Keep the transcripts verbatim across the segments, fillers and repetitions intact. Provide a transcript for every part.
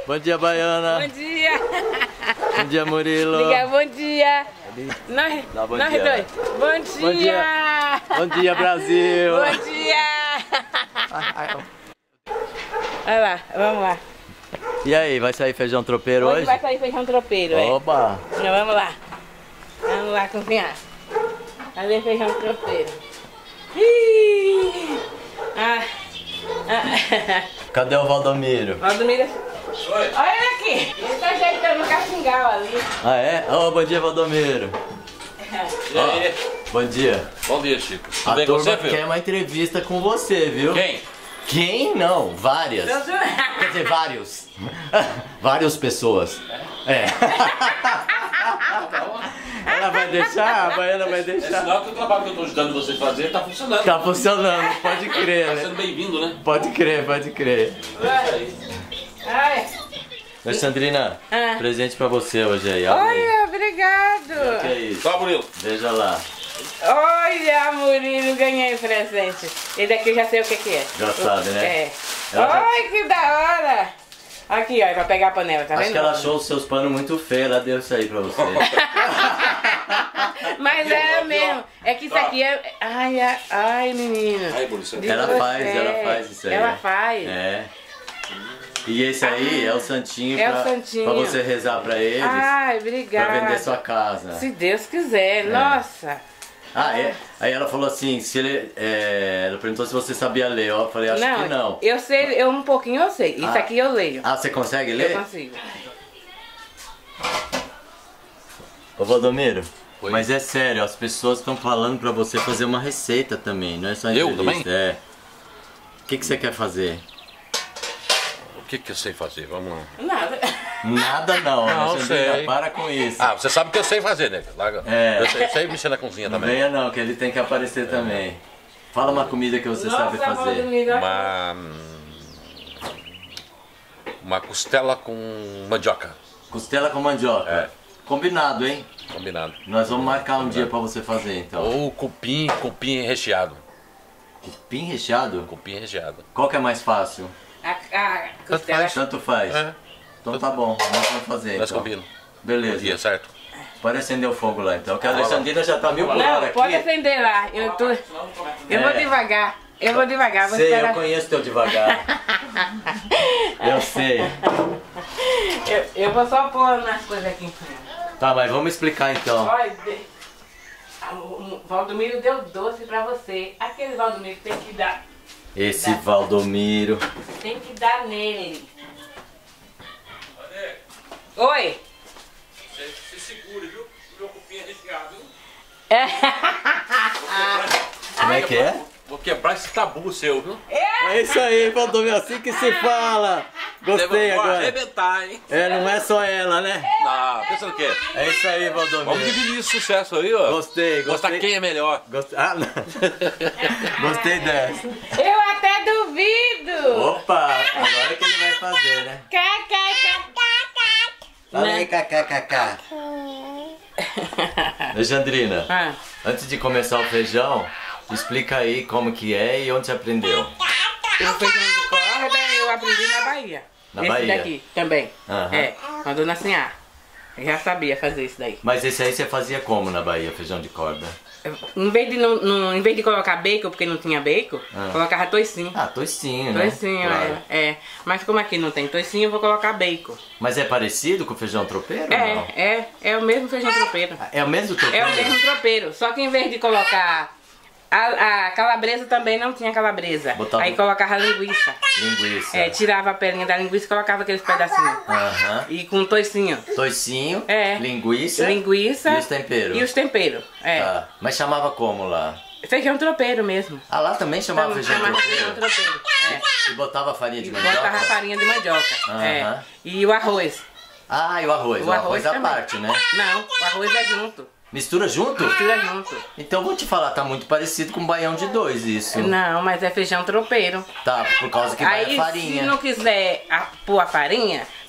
Bom dia, Baiana. Bom dia. Bom dia, Murilo. Liga, bom dia. Nós, Dá bom nós dia. dois. Bom dia. Bom dia. Bom dia, Brasil. Bom dia. Olha lá, vamos lá. E aí, vai sair feijão tropeiro hoje? Hoje vai sair feijão tropeiro, é. Oba. Então, vamos lá. Vamos lá cozinhar. Fazer feijão tropeiro. Ih. Ah. Ah. Cadê o Valdomiro? Valdomiro. Oi. Olha ele aqui. Ele tá ajeitando o cacingal ali. Ah, é? Oh, bom dia, Valdomiro. E aí? Oh, bom dia. Bom dia, Chico. Tudo A bem com turma você, filho? quer uma entrevista com você, viu? Quem? Quem? Não, várias. Quer dizer, vários. Várias pessoas. É. Ela vai deixar? A Baiana vai É deixar? sinal que o trabalho que eu estou ajudando você a fazer está funcionando. Tá funcionando, pode crer, Tá né? sendo bem-vindo, né? Pode crer, pode crer. Ai. Alexandrina, Ah. presente pra você hoje aí. Olha aí. Olha, obrigado. O que é isso? Só, Murilo. Veja lá. Olha, Murilo, ganhei presente. Esse daqui eu já sei o que, que é. Já sabe, né? É. Ela já- Ai, que da hora. Aqui, ó, pra pegar a panela, tá Acho vendo? que ela achou os seus panos muito feios, ela deu isso aí pra você. Mas é mesmo. É que isso aqui é... Ai, ai, ai, menino. Aí, Murilo, você De Ela você. faz, ela faz isso aí. Ela faz. É. E esse aí é o santinho, É o pra, santinho. pra você rezar pra eles, Ai, pra obrigada. vender sua casa. Se Deus quiser, nossa. Ah, é? Aí ela falou assim, se ele, é, ela perguntou se você sabia ler, eu falei, acho que não. Eu sei, eu um pouquinho eu sei. Isso Ah. aqui eu leio. Ah, você consegue Eu ler? consigo. Ô Valdomiro, Oi. mas é sério, as pessoas estão falando pra você fazer uma receita também, não é só Eu entrevista. também? É. O que, que você quer fazer? O que que eu sei fazer? Vamos lá. Nada. Nada não, Não, Alexandrina, sei. para com isso. Ah, você sabe que eu sei fazer, né? Larga. É. Eu sei, eu sei mexer na cozinha Não também. venha não, que ele tem que aparecer também. Fala uma comida que você sabe Nossa, fazer. Valdomiro, Uma... Uma costela com mandioca. Costela com mandioca. É. Combinado, hein? Combinado. Nós vamos marcar um dia pra você fazer então. Ou cupim, cupim recheado. Cupim recheado? Cupim recheado. Qual que é mais fácil? A, a costela. faz. Tanto faz. É. Então tá bom, nós vamos fazer. Nós então. combinamos. Beleza. Dia, certo? Pode acender o fogo lá então, que a Vai lá. Alexandrina já tá mil por hora Não, aqui. pode acender lá. Eu, tô... eu vou É. devagar. Eu vou devagar. Vou Sei, esperar. eu conheço teu devagar. Eu sei. Eu, eu vou só pôr umas coisas aqui em cima. Tá, mas vamos explicar então. Olha, de- Ah, o o Valdomiro deu doce pra você. Aquele Valdomiro tem que dar. Esse Valdomiro. Tem que dar nele. Oi. Você segura, viu? O meu cupim é recheado. É. Como é que é? Vou quebrar esse tabu seu, viu? É isso aí, Valdomiro, assim que se fala. Gostei Vou agora. arrebentar, hein? É, não é só ela, né? Não, pensa no quê? É isso aí, Vamos Valdomiro. dividir esse sucesso aí, ó. Gostei, Mostrar gostei. quem é melhor. Gostei. Ah, não. Gostei dessa. Eu até duvido. Opa, agora que ele vai fazer, né? Fala aí, kkkk. Alexandrina, Ah, antes de começar o feijão, explica aí como que é e onde você aprendeu. o feijão de corda eu aprendi na Bahia. Na esse Bahia? daqui também. Aham. É, com a dona Sinhá. Eu já sabia fazer isso daí. Mas esse aí você fazia como na Bahia, feijão de corda? Eu- Em vez de, não, não- em vez de colocar bacon, porque não tinha bacon, Ah. colocava toicinho. Ah, toicinho, né? Toicinho, Claro. é, é. Mas como aqui não tem toicinho, eu vou colocar bacon. Mas é parecido com o feijão tropeiro ou É, não? é, é o mesmo feijão tropeiro. É o mesmo tropeiro? É o mesmo tropeiro, só que em vez de colocar a, a calabresa também não tinha calabresa. Botava- Aí colocava linguiça. Linguiça. É, tirava a pelinha da linguiça e colocava aqueles pedacinhos. Aham. E com toicinho. Toicinho, É. linguiça, Linguiça. e os temperos. E os temperos. É. Tá. Mas chamava como lá? Feijão tropeiro mesmo. Ah, lá também chamava Também feijão chamava tropeiro? feijão tropeiro. É. E botava farinha de E mandioca? botava farinha de mandioca. Aham. É. E o arroz. Ah, e o arroz? O, O arroz, arroz à também. parte, né? Não, o arroz é junto. Mistura junto? Mistura junto. Então vou te falar, tá muito parecido com baião de dois isso. Não, mas é feijão tropeiro. Tá, por causa que vai Aí, a farinha. se não quiser a- pôr a farinha,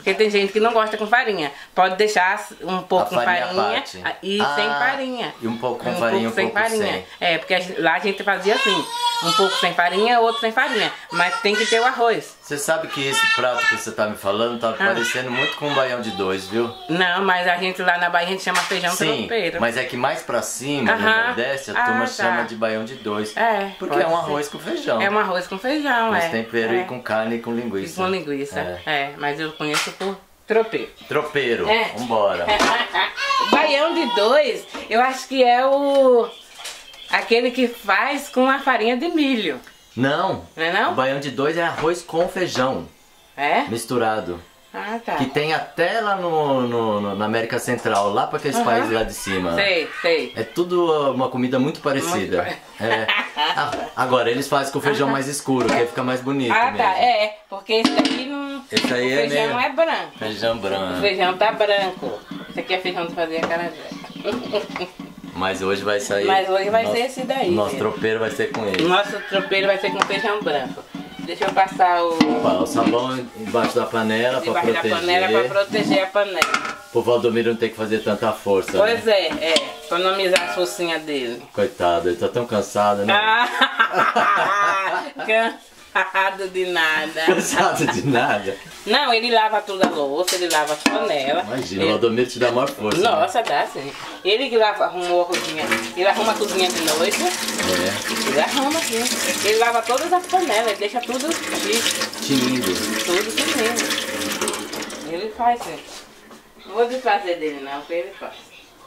Porque tem gente que não gosta com farinha. Pode deixar um pouco com farinha, farinha e ah, sem farinha. E um pouco com um farinha, pouco um pouco sem farinha. É, porque a gente, lá a gente fazia assim, um pouco sem farinha, outro sem farinha. Mas tem que ter o arroz. Você sabe que esse prato que você tá me falando tá ah. parecendo muito com um baião de dois, viu? Não, mas a gente lá na Bahia a gente chama feijão tropeiro. Mas é que mais pra cima, uh-huh. no Nordeste, a turma ah, tá. chama de baião de dois. É, porque é um arroz ser. com feijão. É um arroz com feijão, com é. Com tempero é. e com carne e com linguiça. E com linguiça, é. é. Mas eu conheço por tropeiro. Tropeiro, é. vambora. Baião de dois, eu acho que é o... aquele que faz com a farinha de milho. Não. Não é não? O baião de dois é arroz com feijão. É? Misturado. Ah, tá. Que tem até lá no, no, no, na América Central, lá para aqueles uhum. países lá de cima. Sei, sei. É tudo uma comida muito parecida. Muito... É. Ah, agora, eles fazem com o feijão mais escuro, que aí fica mais bonito Ah, mesmo. tá. É, porque esse daqui não... Esse aí o é feijão mesmo... é branco. Feijão branco. O feijão tá branco. Esse aqui é feijão de fazer acarajé. Mas hoje vai sair... Mas hoje vai nosso, ser esse daí. Nosso filho. tropeiro vai ser com ele. Nosso tropeiro vai ser com feijão branco. Deixa eu passar o... Opa, o sabão embaixo da panela para proteger. Embaixo da panela para proteger a panela. O Valdomiro não tem que fazer tanta força, Pois né? é, é. Economizar a forcinha dele. Coitado, ele tá tão cansado, né? Ah, cansado de nada. Cansado de nada? Não, ele lava toda a louça, ele lava as panelas. Imagina, ele... o Valdomiro te dá maior força. Nossa, né? dá sim. Ele que lava, arrumou a cozinha. Ele arruma a cozinha de noite. É. Ele arruma sim. Ele lava todas as panelas, ele deixa tudo tinindo. Tudo tinindo. Ele faz sim. Não vou desfazer dele não, porque ele faz.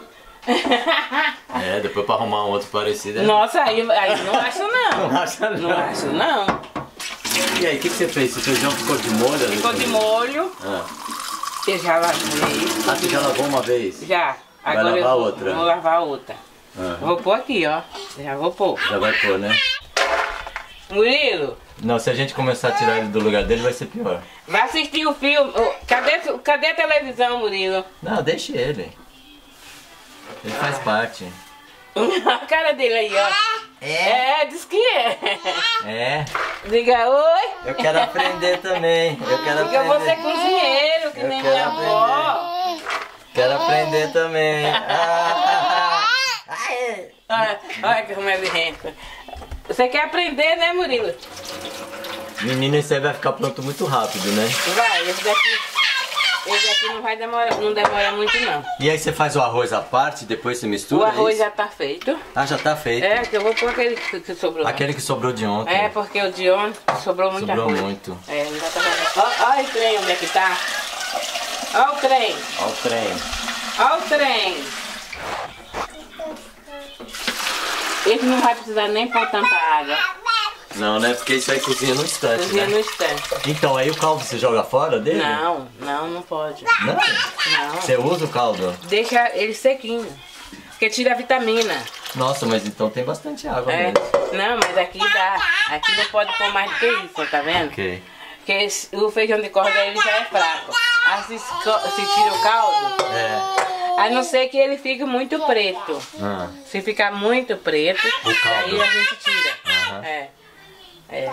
É, depois pra arrumar um outro parecido. É... Nossa, aí, aí não acho não. Não acha não. Não acho não. E aí, o que, que você fez? O feijão ficou de molho? Ficou de molho. Ah. Eu já lavei. Ah, você já lavou uma vez? Já. Vai Agora lavar eu vou, outra? Vou lavar outra. Uhum. Vou pôr aqui, ó. Já vou pôr. Já vai pôr, né? Murilo. Não, se a gente começar a tirar ele do lugar dele, vai ser pior. Vai assistir o filme. Cadê, cadê a televisão, Murilo? Não, deixe ele. Ele faz parte. A cara dele aí, ó. É? É, diz que é. É. Diga oi. Eu quero aprender também. Eu quero Diga aprender. você é cozinheiro, que Eu nem quero minha aprender. avó. Quero aprender também. Ah. Olha, olha como ele renta. Você quer aprender, né, Murilo? Menino, esse aí vai ficar pronto muito rápido, né? Vai, esse daqui, esse daqui não vai demorar, não demora muito não. E aí você faz o arroz à parte, depois você mistura? O arroz isso? já tá feito. Ah, já tá feito? É, que eu vou pôr aquele que que sobrou. Aquele que sobrou de ontem. É, porque o de ontem sobrou muita Sobrou coisa. muito. É, não já tá Ó, ó o trem onde é que tá. Ó o trem. Ó o trem. Ó o trem. Esse não vai precisar nem pôr tanta água. Não, né? Porque isso aí cozinha no instante, Cozinha né? no instante. Então, aí o caldo você joga fora dele? Não, não, não pode. Não? Não. Você usa o caldo? Deixa ele sequinho. Porque tira a vitamina. Nossa, mas então tem bastante água É. mesmo. Não, mas aqui dá. Aqui não pode pôr mais do que isso, tá vendo? Ok. Porque esse- o feijão de corda ele já é fraco. Aí se, esco- se tira o caldo, É. a não ser que ele fique muito preto. Ah. Se ficar muito preto, caldo. aí a gente tira. Aham. É. É.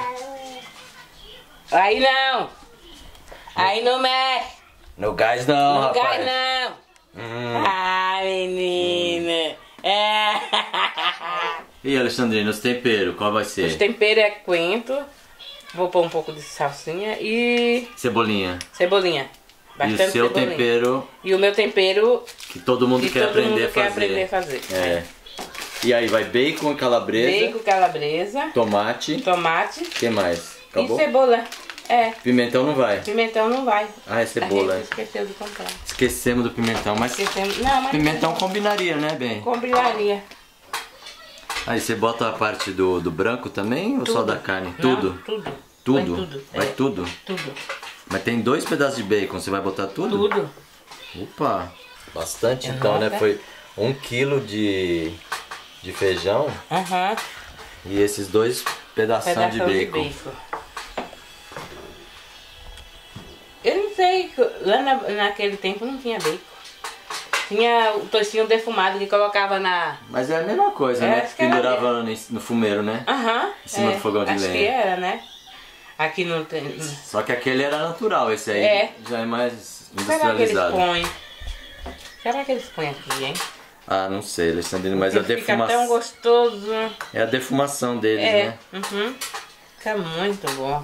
Aí não. Aí não mexe. No gás não, Não rapaz. cai não. Hum. Ah, menina. É. E Alexandrina, os temperos, qual vai ser? Os temperos é coentro. Vou pôr um pouco de salsinha e Cebolinha. cebolinha. Bastante E o seu cebolinha. tempero, E o meu tempero que todo mundo que quer todo aprender mundo a quer fazer. aprender a fazer. É. E aí vai bacon, calabresa, Bacon, calabresa, tomate, tomate o que mais? Acabou? e cebola. É, Pimentão não vai. pimentão não vai. Ah, é cebola. A gente esqueceu de comprar. Esquecemos do pimentão, mas Esquecemos. Não, mas pimentão combinaria, né, bem? combinaria. Aí você bota a parte do, do branco também ou só da carne? Tudo? Não, tudo. Tudo? Vai tudo. Vai é, tudo? Tudo. Mas tem dois pedaços de bacon, você vai botar tudo? Tudo. Opa! Bastante então, né? Nossa. Foi um quilo de, de feijão Aham. e esses dois pedação, Pedação de de bacon. bacon. Eu não sei, lá na, naquele tempo não tinha bacon. Tinha o toicinho defumado que colocava na... Mas é a mesma coisa, É, né? acho que era Pendurava no, no fumeiro, né? Aham. Em cima é, do fogão de acho lenha. que era, né? Aqui não tem. Só que aquele era natural, esse aí É. já é mais Será que eles industrializado. põem? Será que eles põem aqui, hein? Ah, não sei, Alexandrino, mas a Porque fica tão defumação. gostoso. É a defumação deles, É. né? Uhum. Fica muito bom.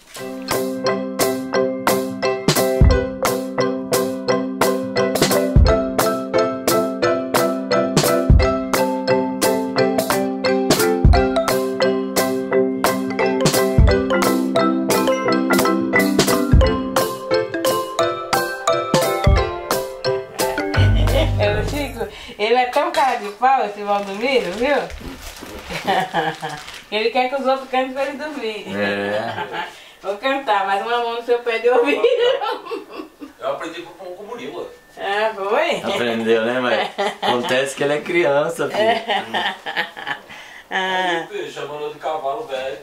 Eu, Chico, ele é tão cara de pau, esse Valdomiro, viu? Ele quer que os outros cantem pra ele dormir. É. Vou cantar, mais uma mão no seu pé de ouvido. Eu aprendi com, com o Murilo. Ah, foi? Aprendeu, né, mãe? Acontece que ele é criança, filho. Ah, Aí, chamando de cavalo velho.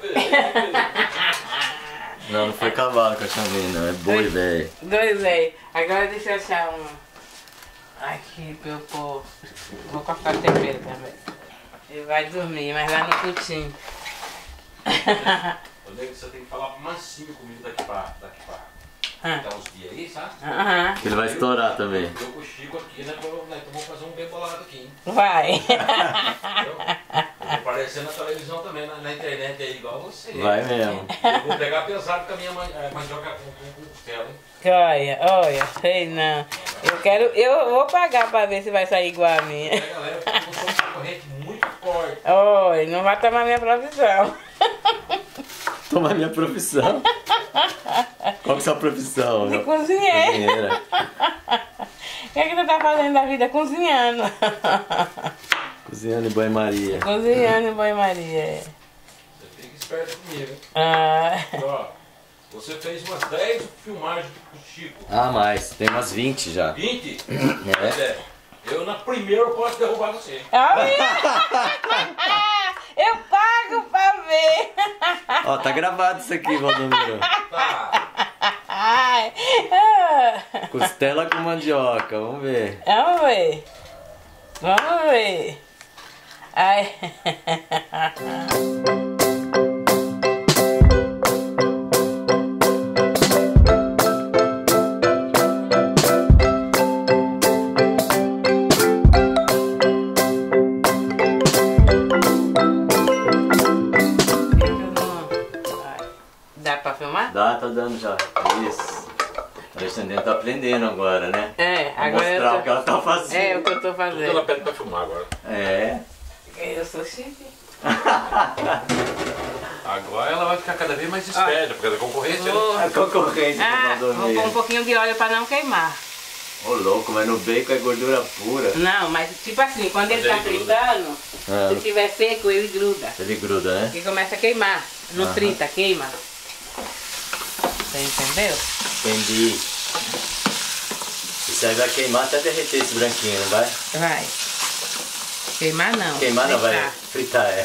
Não, não foi cavalo que eu chamei, não. É boi, velho. dois aí. Agora deixa eu achar um. Aqui pra eu pôr. Vou cortar o tempero também. Ele vai dormir, mas lá no putinho. Eu digo que você tem que falar mansinho comigo daqui pra, daqui pra Ah. até uns dias aí, sabe? Aham. Que ele vai estourar também. Eu com o Chico aqui, né? Então vamos fazer um bem bolado aqui, hein? Vai. Entendeu? Eu vou aparecer na televisão também, na, na internet aí, igual você. Vai mesmo. Eu vou pegar pesado com a minha man- eh, mandioca com, com, com costela, hein? Olha, olha, sei não. Eu quero. Eu vou pagar pra ver se vai sair igual a minha. É, galera, porque eu sou um concorrente muito forte. Olha, não vai tomar minha profissão. Toma minha profissão. Qual que é a sua profissão? De cozinheiro. Cozinheira. O que é que tu tá fazendo da vida? Cozinhando. Cozinhando em banho-maria. Cozinhando em banho-maria. Você fica esperto comigo, hein? Ah, E, ó, você fez umas dez filmagens com o Chico. Ah, mais. Tem umas vinte já. vinte? É. Pois é. Eu na primeira eu posso derrubar você. eu pago pra ver. Ó, tá gravado isso aqui, Valdomiro. Tá. Ai, ah. Costela com mandioca, vamos ver. Vamos ver. Vamos ver. Ai. Dá pra filmar? Dá, tá dando já. Isso. A Alexandrina tá aprendendo agora, né? É, Vou agora mostrar eu o que ela tá tô... fazendo. É o que eu tô Tudo ela fazendo. pede pra filmar agora. É. Eu sou chique. Agora ela vai ficar cada vez mais esperta, porque a concorrência. Vou- A concorrência Ah, do vou pôr um Valdomiro. pouquinho de óleo pra não queimar. Ô louco, mas no bacon é gordura pura. Não, mas tipo assim, quando ele Mas tá ele gruda. fritando, Ah. se tiver seco, ele gruda. Ele gruda, né? E começa a queimar. Não Aham. frita, queima. Você entendeu? Entendi. Isso aí vai queimar até derreter esse branquinho, não vai? Vai. Queimar não. Queimar não, vai fritar. fritar, é.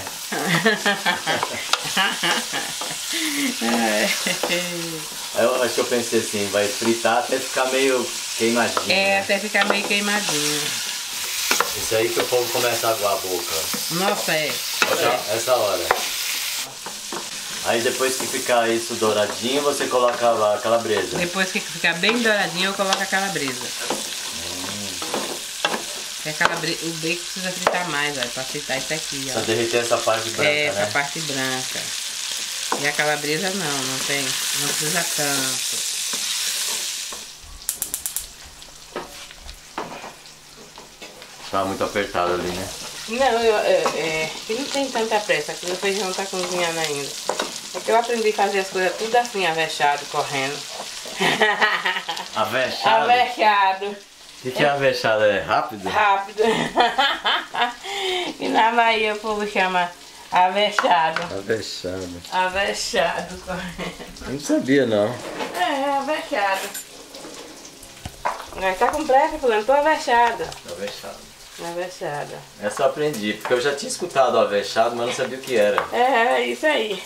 Aí eu acho que eu pensei assim, vai fritar até ficar meio queimadinho. É, né? até ficar meio queimadinho. Isso aí que o povo começa a aguar a boca. Nossa, é. Essa, essa hora. Aí depois que ficar isso douradinho, você coloca a calabresa. Depois que ficar bem douradinho, eu coloco a calabresa. E a calabresa, o bacon precisa fritar mais, ó, pra fritar isso aqui, Pra ó. derreter essa parte branca, É, essa né? parte branca. E a calabresa não, não tem, não precisa tanto. Tá muito apertado ali, né? Não, eu, é, é, que não tem tanta pressa, que o feijão tá cozinhando ainda. É que eu aprendi a fazer as coisas tudo assim, avexado, correndo. Avexado? Avexado. O que, que é avexado? É rápido? Rápido. E na Bahia o povo chama avexado. Avexado. Avexado, correndo. Eu não sabia, não. É, avexado. Mas tá com pressa, fulano, tô avexada. Avexado. Avexada. Essa eu aprendi, porque eu já tinha escutado o avexado, mas não sabia o que era. É, é isso aí.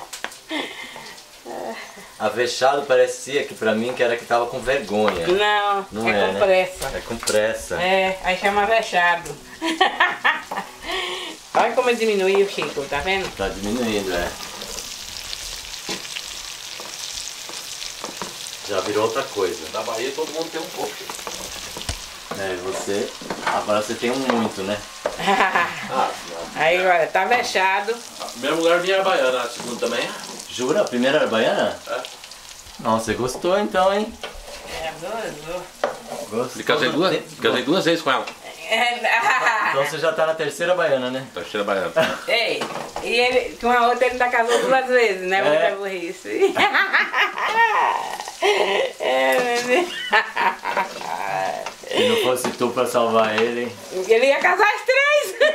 Avexado parecia que pra mim que era que tava com vergonha. Não, Não é, é, com né? pressa. É com pressa. É, aí chama avexado. Olha como diminuiu o Chico, tá vendo? Tá diminuindo, é. Já virou outra coisa. Na Bahia todo mundo tem um pouco. É, você... Agora você tem um muito, né? Ah, Aí, olha, tá fechado. não. O primeiro lugar minha era baiana, a segunda também. Jura? A primeira era baiana? É. Não, você gostou então, hein? É, gozou. Gostou. E casei duas, casei duas vezes com ela. Então você já tá na terceira baiana, né? Terceira baiana. Ei, e ele, com a outra ele ainda casou duas vezes, né? É. Muita burrice. É, meu Deus. Se não fosse tu pra salvar ele... Ele ia casar as três.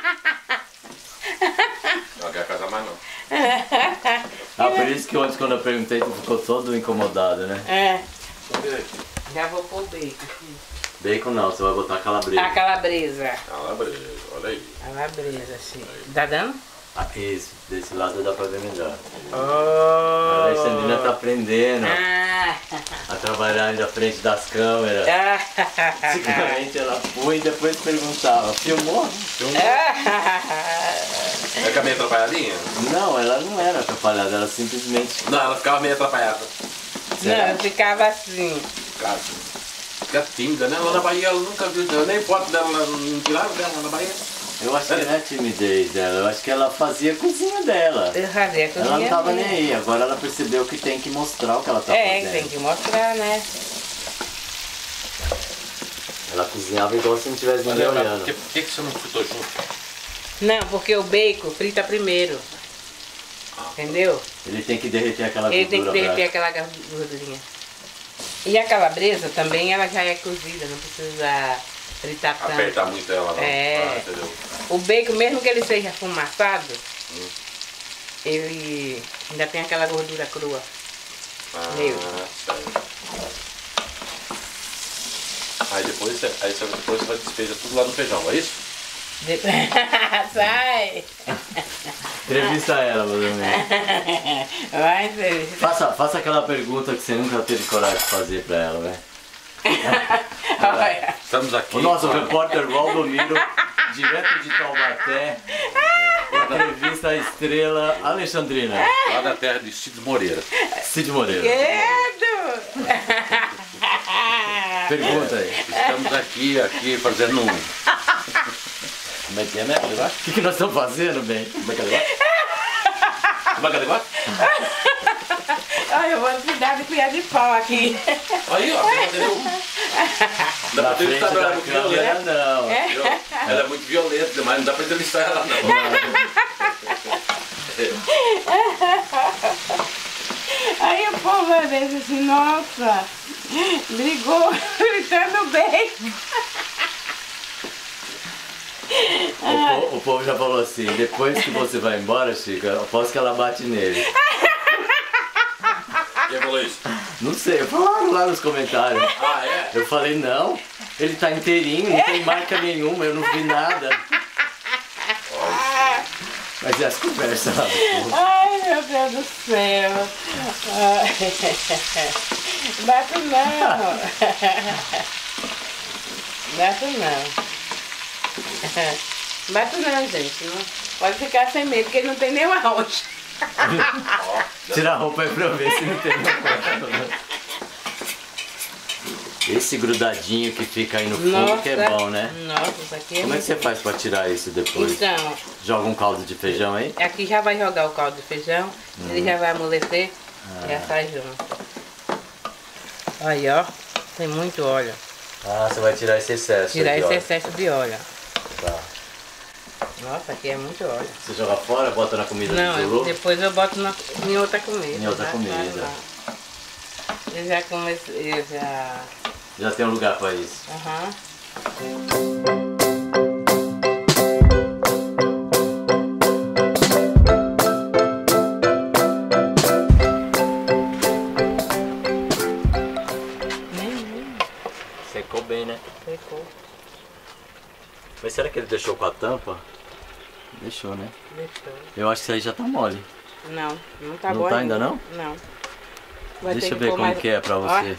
Não quer casar mais não. Ah, por isso que ontem quando eu perguntei tu ficou todo incomodado, né? É. Já vou pôr bacon. Bacon não, você vai botar calabresa. A calabresa. Calabresa, olha aí. Calabresa, sim. Tá dando? Ah, isso, desse lado dá pra ver melhor. Oh. A Alexandrina tá aprendendo Ah. a trabalhar ainda à frente das câmeras. Antigamente ela foi e depois perguntava, filmou? Filmou? É que é meio atrapalhadinha? Não, ela não era atrapalhada, ela simplesmente... Não, ela ficava meio atrapalhada. Não, eu ficava assim. Cara, fica tímida, né? Lá na Bahia ela nunca viu, nem foto dela, não tiraram dela lá na Bahia. Eu acho que não é timidez dela, eu acho que ela fazia a cozinha dela. Eu fazia a cozinha. Ela não tava minha. nem aí, agora ela percebeu que tem que mostrar o que ela tá É, fazendo. tem que mostrar, né? Ela cozinhava igual se não tivesse Mas ninguém ela, olhando. por que, por que que você não fritou junto? Não, porque o bacon frita primeiro. Entendeu? Ele tem que derreter aquela Ele tem que gordura derreter branca. aquela gordurinha. E a calabresa também, ela já é cozida, não precisa fritar tanto. Apertar muito ela, não. É. Ah, entendeu? O bacon, mesmo que ele seja fumaçado, ele ainda tem aquela gordura crua. Ah, Meu. certo. Aí depois, você, aí você, depois você vai despejar tudo lá no feijão, é isso? De- Sai! Entrevista ela, Vladimir. Vai, entrevista. Faça, faça aquela pergunta que você nunca teve coragem de fazer pra ela, né? Olha. Estamos aqui. O nosso repórter Valdomiro, direto de Taubaté, entrevista a estrela Alexandrina. Lá da terra de Cid Moreira. Cid Moreira. Credo! Pergunta aí. Estamos aqui, aqui fazendo um. Como é que é, né? O que, que nós estamos fazendo, bem? Como é que é o negócio? Como é que é o negócio? Olha, eu vou precisar de colher de pau aqui. Aí, ó, você entendeu? Dá Na pra frente entrevistar ela, ela é da muito câmera, violenta. não. Viu? Ela é muito violenta, mas não dá pra entrevistar ela, não. Aí o povo às vezes assim, nossa, brigou gritando bem. O, po- o povo já falou assim, depois que você vai embora, Chico, eu aposto que ela bate nele. Quem falou isso? Não sei, falaram lá nos comentários. Ah, é? Eu falei, não, ele tá inteirinho, não tem marca nenhuma, eu não vi nada. Mas e as conversas lá do povo? Ai, meu Deus do céu. Ai. Bato não. Bato não. Bato não, gente. Não. Pode ficar sem medo, porque ele não tem nenhuma rocha. Tira a roupa aí pra eu ver se não tem nenhuma. Esse grudadinho que fica aí no fundo que é bom, né? Nossa, isso aqui é Como é que muito... você faz pra tirar isso depois? Então, Joga um caldo de feijão aí? aqui já vai jogar o caldo de feijão, ele já vai amolecer e já sai junto. Aí, ó, tem muito óleo. Ah, você vai tirar esse excesso. Tirar aí, esse ó. excesso de óleo. Tá. Nossa, aqui é muito óleo. Você joga fora, bota na comida Não, do eu- Zulu? depois eu boto na, em outra comida. Em outra tá? comida. Não. Eu já comecei, eu já... Já tem um lugar pra isso. Aham. Nem, nem, Secou bem, né? secou, Mas será que ele deixou com a tampa? Deixou, né? deixou. Eu acho que isso aí já tá mole. Não, não tá Não bom tá ainda, não? Não. Vai Deixa ter eu ver pôr como mais- que é pra Ó, você.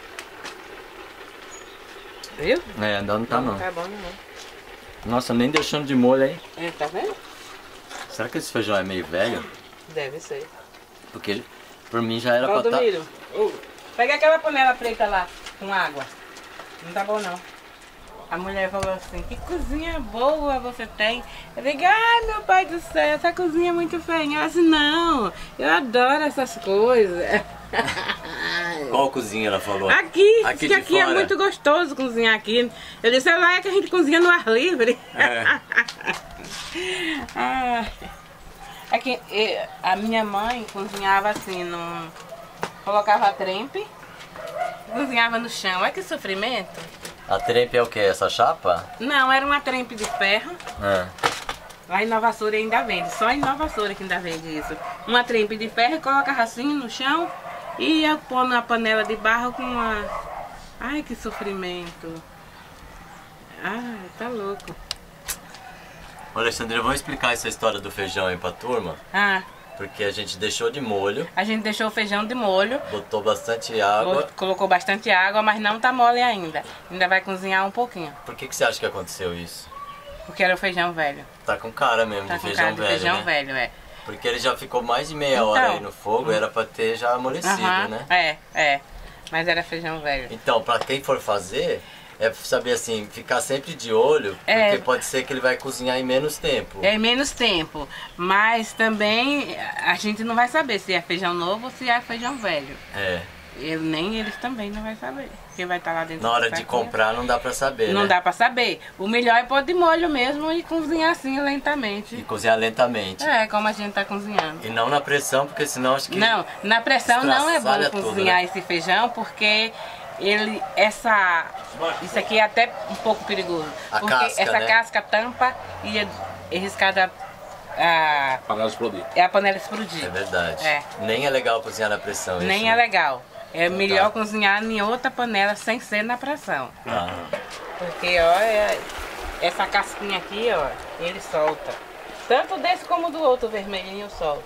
viu? É, ainda não tá não. Não tá bom não. Nossa, nem deixando de molho aí. É, tá vendo? Será que esse feijão é meio velho? Deve ser. Porque ele, por mim já era pra tá... Valdomiro, ô, Pega aquela panela preta lá, com água. Não tá bom não. A mulher falou assim, que cozinha boa você tem. Eu digo, ai meu pai do céu, essa cozinha é muito feia. Ela disse, não, eu adoro essas coisas. Qual cozinha ela falou? Aqui, aqui, que aqui fora. é muito gostoso cozinhar aqui. Eu disse, lá é que a gente cozinha no ar livre. É. Ah, é que eh, a minha mãe cozinhava assim, num, colocava a trempe, cozinhava no chão. Olha que sofrimento. A trempe é o que? Essa chapa? Não, era uma trempe de ferro. É. Lá em Nova Açores ainda vende, só em Nova Açores que ainda vende isso. Uma trempe de ferro, colocava assim no chão e ia pôr na panela de barro com uma... Ai, que sofrimento. Ai, tá louco. Ô, Alexandrina, vamos explicar essa história do feijão aí pra turma? Ah, Porque a gente deixou de molho, a gente deixou o feijão de molho, botou bastante água. colocou bastante água, mas não tá mole ainda. Ainda vai cozinhar um pouquinho, Por que, que você acha que aconteceu isso? porque era o feijão velho. Tá com cara mesmo Tá de com feijão cara de velho, feijão né? velho, é. Porque ele já ficou mais de meia Então. hora aí no fogo, era pra ter já amolecido, Aham, né? é, é. Mas era feijão velho. Então, pra quem for fazer, é saber assim, ficar sempre de olho, porque É. pode ser que ele vai cozinhar em menos tempo. É menos tempo, mas também a gente não vai saber se é feijão novo ou se é feijão velho. É. Ele, nem eles também não vai saber. Quem vai estar lá dentro Na do hora de saquinho, comprar não dá pra saber, não né? dá pra saber. O melhor é pôr de molho mesmo e cozinhar assim lentamente. E cozinhar lentamente. É, como a gente tá cozinhando. E não na pressão, porque senão acho que... Não, na pressão não é bom estraçalha tudo, cozinhar né? esse feijão, porque ele, essa, isso aqui é até um pouco perigoso. A porque casca, essa né? casca tampa e é arriscada a, Panela explodir. é a panela explodir. É verdade. É. Nem é legal cozinhar na pressão. Nem isso, é né? legal. É melhor Tá. cozinhar em outra panela sem ser na pressão. Ah. Porque, ó, é- essa casquinha aqui, ó, ele solta. Tanto desse como do outro vermelhinho solta.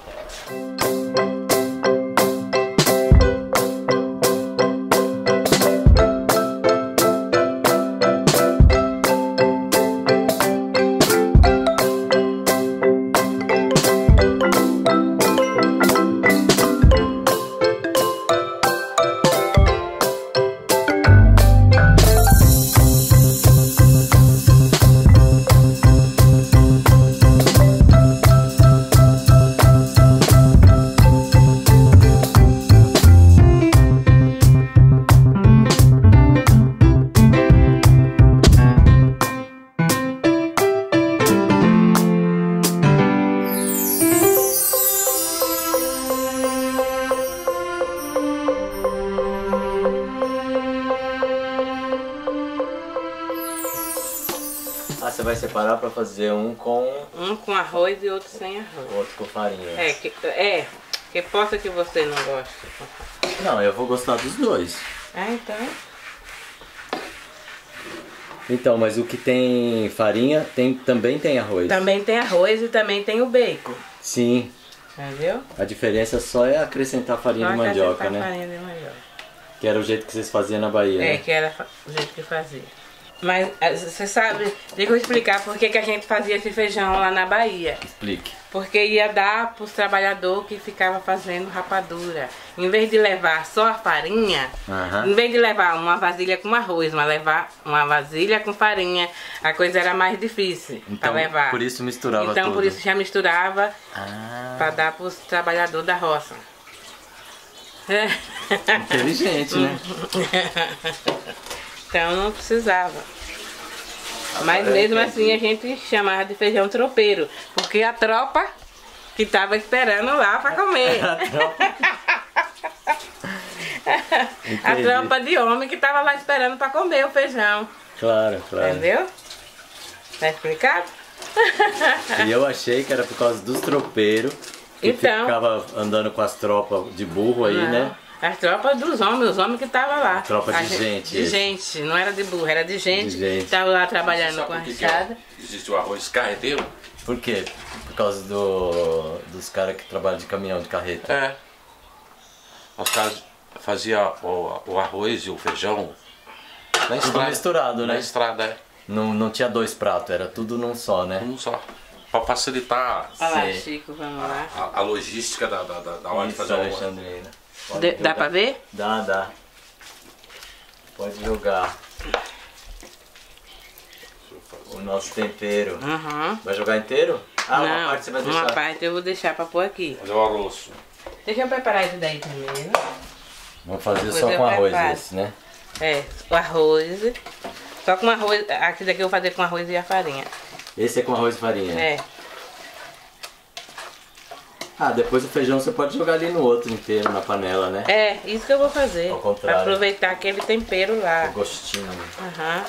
Ah, você vai separar pra fazer um com Um com arroz e outro sem arroz. outro com farinha. É, que, é, que possa que você não goste. Não, eu vou gostar dos dois. Ah, então. Então, mas o que tem farinha tem, também tem arroz. Também tem arroz e também tem o bacon. Sim. Entendeu? A diferença só é acrescentar farinha Só de mandioca, acrescentar né? farinha de mandioca. Que era o jeito que vocês faziam na Bahia, É, né? que era fa- o jeito que fazia. Mas eh, você sabe, deixa eu explicar por que que a gente fazia esse feijão lá na Bahia. Explique. Porque ia dar para os trabalhadores que ficavam fazendo rapadura. Em vez de levar só a farinha, Aham. em vez de levar uma vasilha com arroz, mas levar uma vasilha com farinha, a coisa era mais difícil para Então, levar. por isso misturava Então, tudo. por isso já misturava Ah, para dar para os trabalhadores da roça. É. inteligente, né? Então não precisava. Mas mesmo assim a gente chamava de feijão tropeiro, porque a tropa que estava esperando lá para comer. A Entendi. tropa de homem que estava lá esperando para comer o feijão. Claro, claro. Entendeu? Tá explicado? E eu achei que era por causa dos tropeiros que Então. ficava andando com as tropas de burro aí, Não. né? As tropas dos homens, os homens que estavam lá. Tropa de A gente, De esse. gente, não era de burro, era de gente. De gente. Estava lá trabalhando Sabe com a por que que é? enxada. Existe o arroz carreteiro? Por quê? Por causa do, dos caras que trabalham de caminhão, de carreta. É. Os caras faziam o, o arroz e o feijão na estrada. misturado, né? Na estrada, é. Não, não tinha dois pratos, era tudo num só, né? Um só. Pra facilitar Olha lá, Sei. Chico, vamos lá. a, a logística da, da, da, da hora de Isso, fazer o arroz. Alexandrina. De, dá pra ver? Dá, dá. Pode jogar. O nosso tempero. Uhum. Vai jogar inteiro? Ah, Não, uma parte você vai deixar. uma parte eu vou deixar pra pôr aqui. Fazer o arroz. Deixa eu preparar isso daí primeiro. Vamos fazer Depois só eu com arroz preparo. esse, né? É, o arroz. Só com arroz. Aqui daqui eu vou fazer com arroz e a farinha. Esse é com arroz e farinha? É. Ah, depois o feijão você pode jogar ali no outro inteiro, na panela, né? É, isso que eu vou fazer. Ao contrário. Pra aproveitar aquele tempero lá. O gostinho. Aham.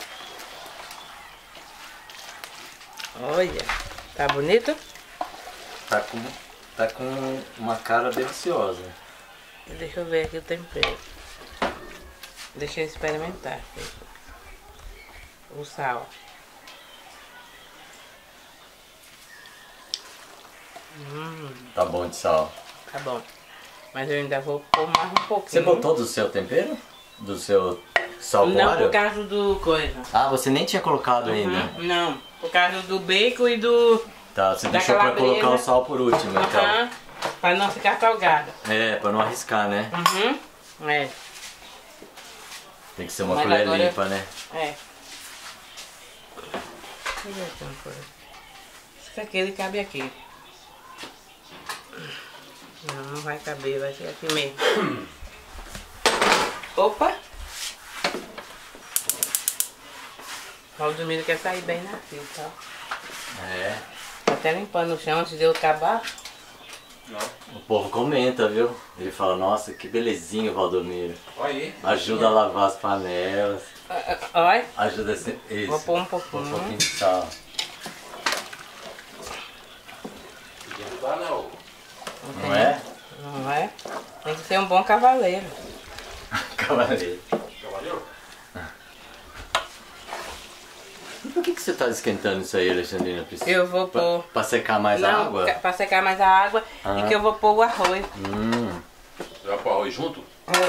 Olha, tá bonito? Tá com, tá com uma cara deliciosa. Deixa eu ver aqui o tempero. Deixa eu experimentar. O sal. Hum, Tá bom de sal. tá bom. Mas eu ainda vou pôr mais um pouquinho. Você botou do seu tempero? Do seu sal com Não, alho? por causa do coisa. Ah, você nem tinha colocado ainda. Uhum, não, por causa do bacon e do... Tá, você Da deixou pra calabresa. colocar o sal por último, então. Aham, pra não ficar salgada. É, pra não arriscar, né? Uhum, é, Tem que ser uma Mas colher agora- limpa, né? é. Deixa eu ver aqui uma coisa. Isso aqui ele cabe aqui. Não, não vai caber, vai ser aqui mesmo. Opa! O Valdomiro quer sair bem na fita, ó. É. Tá até limpando o chão antes de eu acabar. O povo comenta, viu? Ele fala, nossa, que belezinho, Valdomiro. Olha aí. Ajuda a lavar as panelas. Ah, ah, Olha, Ajuda a ser... Isso. vou pôr um Um pouquinho. pouquinho de sal. Não dá não. Não é? Não é? Tem que ser um bom cavaleiro. Cavaleiro. Cavaleiro? E por que, que você tá esquentando isso aí, Alexandrina? Precisa- Eu vou pra, pôr... pra secar mais a Não, água? ca- pra secar mais a água Ah. e que eu vou pôr o arroz. Hum. Você vai pôr arroz junto? Vou.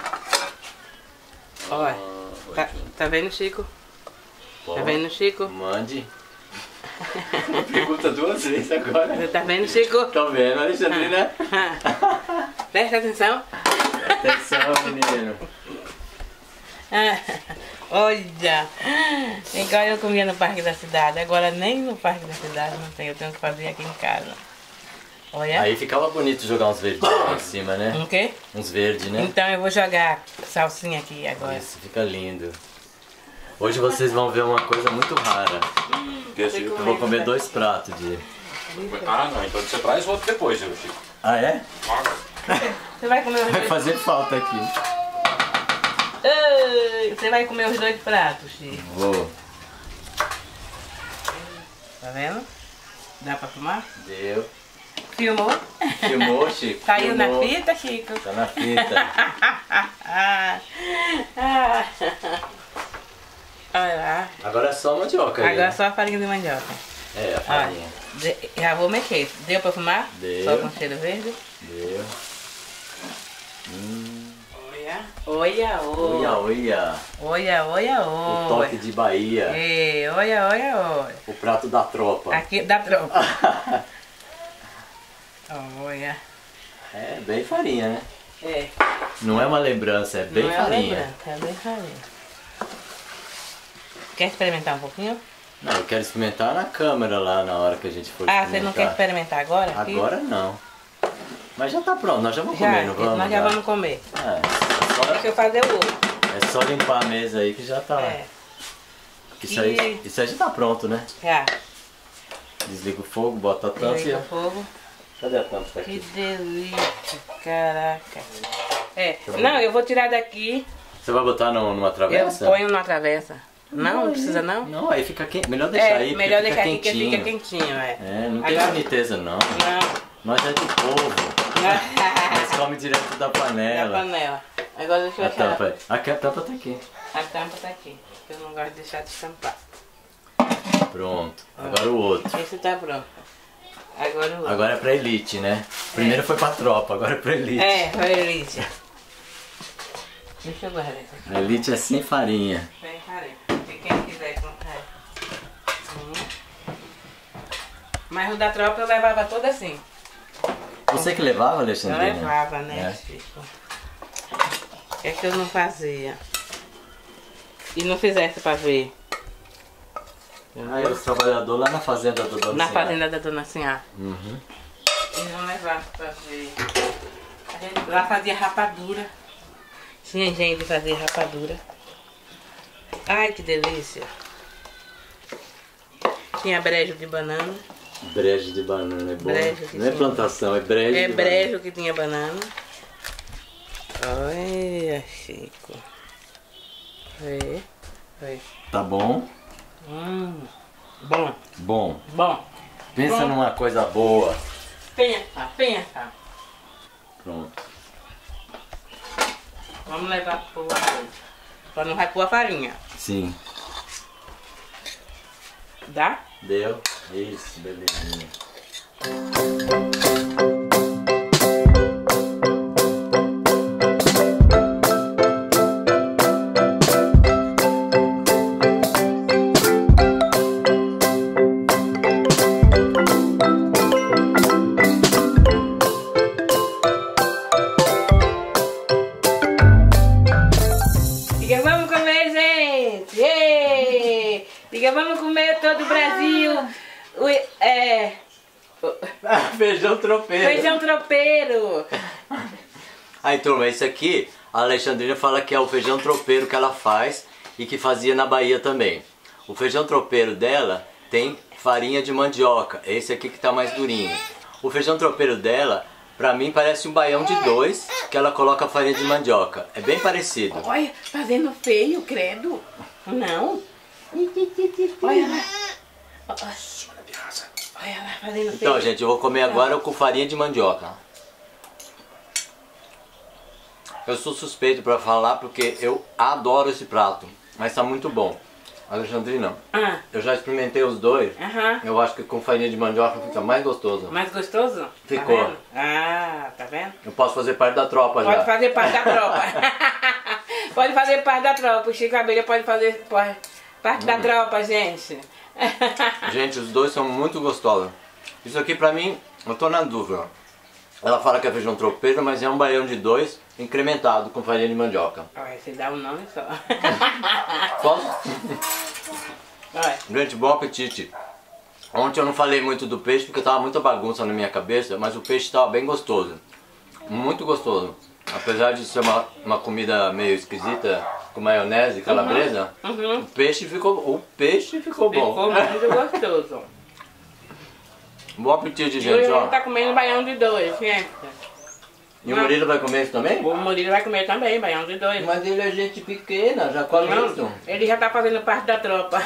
Olha, Ah, tá, tá vendo, Chico? Bom, Tá vendo, Chico? Mande. Pergunta duas vezes agora. Tá vendo, Chico? Tô vendo, Alexandrina. Presta atenção. Atenção, menino. Ah, olha, igual eu comia no Parque da Cidade, agora nem no Parque da Cidade não tem, eu tenho que fazer aqui em casa. Olha. Aí ficava bonito jogar uns verdinhos lá em cima, né? Um quê? Uns verdes, né? Então eu vou jogar salsinha aqui agora. Isso, fica lindo. Hoje vocês vão ver uma coisa muito rara. Desse Eu vou comer dois pratos de... Ah, não. Então você traz outro depois, seu Chico. Ah, é? Você vai comer os Vai dois? fazer falta aqui. Ai, você vai comer os dois pratos, Chico. Vou. Tá vendo? Dá pra filmar? Deu. Filmou? Filmou, Chico? Caiu na Filmou. fita, Chico? Tá na fita. Ah, olha lá. Agora é só mandioca aí. Agora né? só a farinha de mandioca. É, a Olha, farinha. de- já vou mexer. Deu pra fumar? Deu. Só com cheiro verde? Deu. Hum. Olha. Olha, Olha, olha. olha. Olha, olha, O toque olha. de Bahia. É, olha, olha, olha. O prato da tropa. Aqui da tropa. Olha. É, bem farinha, né? É. Não é uma lembrança, é bem Não é farinha. lembrança, é bem farinha. Quer experimentar um pouquinho? Não, eu quero experimentar na câmera lá na hora que a gente for Ah, você não quer experimentar. experimentar agora? aqui? Agora não. Mas já tá pronto, nós já vamos Já, comer, não vamos? nós já vamos comer. É, Deixa eu fazer o outro. só, é só limpar a mesa aí que já tá. É, Que isso, aí, isso aí já tá pronto, né? já. Desliga o fogo, bota a tampa e... Liga o fogo. Cadê a tampa? Tá Que aqui. delícia, caraca. É, não, eu vou tirar daqui. Você vai botar no- numa Eu travessa? ponho na travessa. Não, não precisa não? Não, aí fica quente. Melhor deixar É, aí, porque melhor fica deixar aqui que quentinho. fica quentinho, é. É, não tem Agora- boniteza não. Não. Nós é de povo. Nós come direto da Na panela. panela. Agora deixa eu A achar. tampa aí. Aqui a tampa tá aqui. A tampa tá aqui. Eu não gosto de deixar de estampar. Pronto. Agora o outro. Esse tá pronto. Agora o outro. Agora é pra elite, né? Primeiro foi pra tropa, agora é pra elite. É, foi delícia. Deixa eu guardar isso aqui. A elite é sem farinha. Bem farinha. E quem quiser comprar. Hum. Mas o da tropa eu levava todo assim. Você que levava, Eu Alexandrina? levava, né, É. Chico? O que é que eu não fazia? E não fizesse pra ver. Aí os trabalhadores lá na fazenda do Dona Na Senhora. fazenda da Dona Sinhá. Uhum. Eles não levavam pra ver. A gente lá fazia rapadura. Tinha gente que fazia rapadura. Ai, que delícia. Tinha brejo de banana. Brejo de banana é bom. Brejo que Não é tinha. plantação, é brejo É de brejo que tinha banana. Olha, Chico. Vê. Vê. banana. Tá bom? Hum. Bom, Bom. bom. Pensa Bom. numa coisa boa. Pensa, pensa. Pronto. Vamos levar pro arroz. Só não vai pôr a farinha. Sim. Dá? Deu? Isso, belezinha. Diga, vamos comer, gente! Ê! Diga, vamos comer todo o Brasil! O, é, Feijão tropeiro. feijão tropeiro! Aí, turma, esse aqui, a Alexandrina fala que é o feijão tropeiro que ela faz e que fazia na Bahia também. O feijão tropeiro dela tem farinha de mandioca, esse aqui que tá mais durinho. O feijão tropeiro dela, pra mim, parece um baião de dois, que ela coloca farinha de mandioca. É bem parecido. Olha, fazendo feio, credo! Não! Olha lá! Olha lá, fazendo feio! Então, gente, eu vou comer agora com farinha de mandioca. Eu sou suspeito pra falar porque eu adoro esse prato, mas tá muito bom. Alexandrina, Ah, eu já experimentei os dois. aham. Eu acho que com farinha de mandioca fica mais gostoso. Mais gostoso? Ficou. Tá vendo? Ah, tá vendo? Eu posso fazer parte da tropa Pode já. fazer parte da tropa. Pode fazer parte da tropa. O Chico Abelha pode fazer pode- parte da tropa, gente. Gente, os dois são muito gostosos. Isso aqui pra mim, eu tô na dúvida. Ela fala que é feijão tropeiro, mas é um baião de dois incrementado com farinha de mandioca. Olha, você dá um nome só. Posso? Olha. Gente, bom apetite. Ontem eu não falei muito do peixe porque tava muita bagunça na minha cabeça, mas o peixe tava bem gostoso. Muito gostoso. Apesar de ser uma, uma comida meio esquisita, com maionese, calabresa, Uhum. o peixe ficou, o peixe ficou bom. Ficou muito gostoso. Bom apetite, E gente, hoje a ó. gente tá comendo baião de dois, gente. E o Murilo vai comer isso também? O Murilo vai comer também, baião de dois. Mas ele é gente pequena, já come isso. Não, ele já tá fazendo parte da tropa.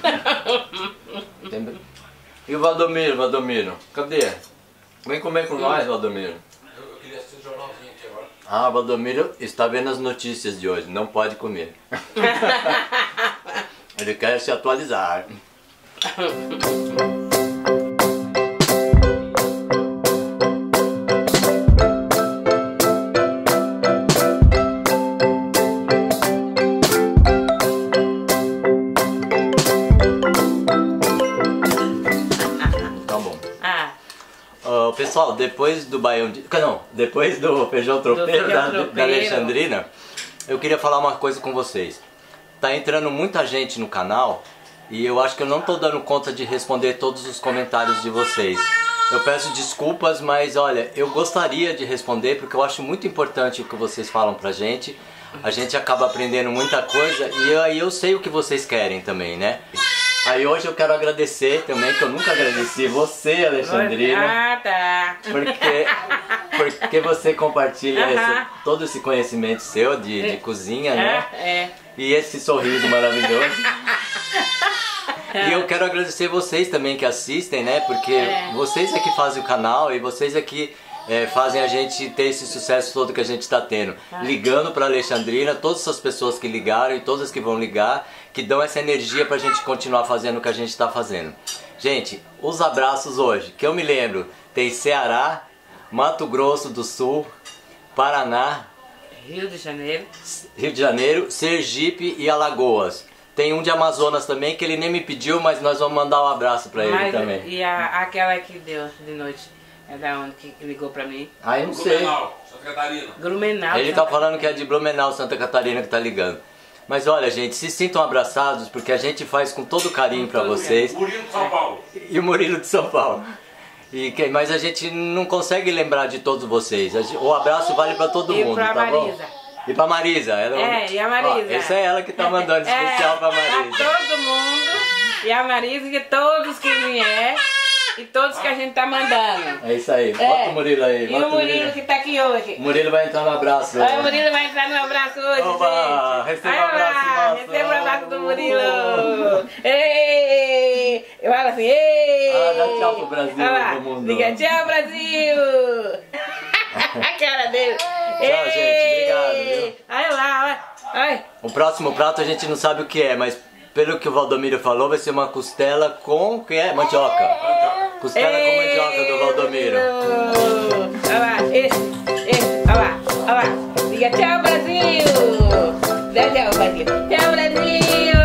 Tem- E o Valdomiro, Valdomiro? Cadê? Vem comer com nós, Valdomiro. Eu queria assistir o jornalzinho aqui agora. Ah, Valdomiro está vendo as notícias de hoje, não pode comer. Ele quer se atualizar. Tá bom. Ah, Ó, pessoal, depois do baião de... Não, depois do feijão tropeiro, feijão da, tropeiro. da Alexandrina, eu queria falar uma coisa com vocês. Tá entrando muita gente no canal e eu acho que eu não tô dando conta de responder todos os comentários de vocês. Eu peço desculpas, mas olha, eu gostaria de responder porque eu acho muito importante o que vocês falam pra gente. A gente acaba aprendendo muita coisa e aí eu sei o que vocês querem também, né? Aí hoje eu quero agradecer também, que eu nunca agradeci você, Alexandrina. ah, tá. Porque, porque você compartilha Aham. esse- todo esse conhecimento seu de, de cozinha, né? É, é. E esse sorriso maravilhoso. E eu quero agradecer vocês também que assistem, né? Porque É. vocês é que fazem o canal e vocês é que é, fazem a gente ter esse sucesso todo que a gente está tendo. Ligando para Alexandrina, todas essas pessoas que ligaram e todas que vão ligar, que dão essa energia pra gente continuar fazendo o que a gente está fazendo. Gente, os abraços hoje, que eu me lembro, tem Ceará, Mato Grosso do Sul, Paraná, Rio de Janeiro. Rio de Janeiro, Sergipe e Alagoas. Tem um de Amazonas também que ele nem me pediu, mas nós vamos mandar um abraço pra ele Mas- também. E a, aquela que deu de noite. É da onde que ligou pra mim? Ah, eu não sei. Blumenau, Santa Catarina. Blumenau. Ele tá falando que é de Blumenau, Santa Catarina, que tá ligando. Mas olha, gente, se sintam abraçados, porque a gente faz com todo carinho pra vocês. Murilo de São Paulo. E o Murilo de São Paulo. E que, mas a gente não consegue lembrar de todos vocês. A gente- O abraço vale pra todo E mundo, pra tá bom? Marisa. E pra Marisa. Ela, É, e a Marisa. Ó, essa é ela que tá mandando especial pra Marisa. Pra todo mundo. E a Marisa e todos que vier. E todos que a gente tá mandando. É isso aí. Bota É. o Murilo aí. E bota o Murilo que tá aqui hoje. O Murilo vai entrar no abraço. Olha, o Murilo vai entrar no abraço hoje, Oba, gente. receba o Olha abraço lá, nosso. receba o abraço do Murilo. Ei! Eu falo assim, ei! Ah, dá tchau pro Brasil, Olha lá, pro mundo. diga tchau, Brasil! A cara dele. Tchau, gente. Obrigado, viu? Olha lá, olha. olha. O próximo prato a gente não sabe o que é, mas pelo que o Valdomiro falou, vai ser uma costela com... que é? Mandioca. Costela com mandioca do Valdomiro. Olha lá, esse, esse, olha lá, olha lá. Diga tchau, Brasil! Dá tchau, Brasil. Tchau, Brasil!